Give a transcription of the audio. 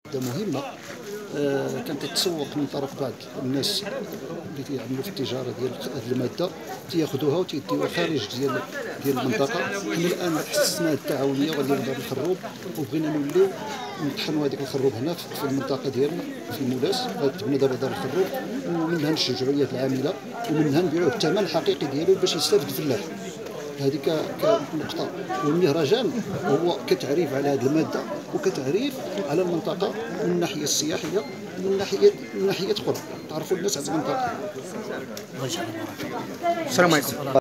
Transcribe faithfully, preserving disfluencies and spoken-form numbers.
مهمة آه كانت تتسوق من طرف بعض الناس اللي تيعملوا في التجاره ديال هذه الماده، تياخذوها وتيديوها خارج ديال ديال المنطقه. حنا الان حسسنا التعاونيه غادي نبدا بالخروب، وبغينا نوليو نطحنوا هذيك الخروب هنا في المنطقه ديالنا في المولاس. غتبنى دابا دار الخروب، ومنها نشجعوا اليد العامله، ومنها نبيعوه بالثمن الحقيقي ديالو باش يستافد الفلاح. هذه كنقطه. والمهرجان هو كتعريف على هذه الماده وكتعريف على المنطقه من الناحيه السياحيه ومن ناحيه من ناحيه اخرى، تعرفوا الناس على المنطقه. الله يجعل البركه. السلام عليكم.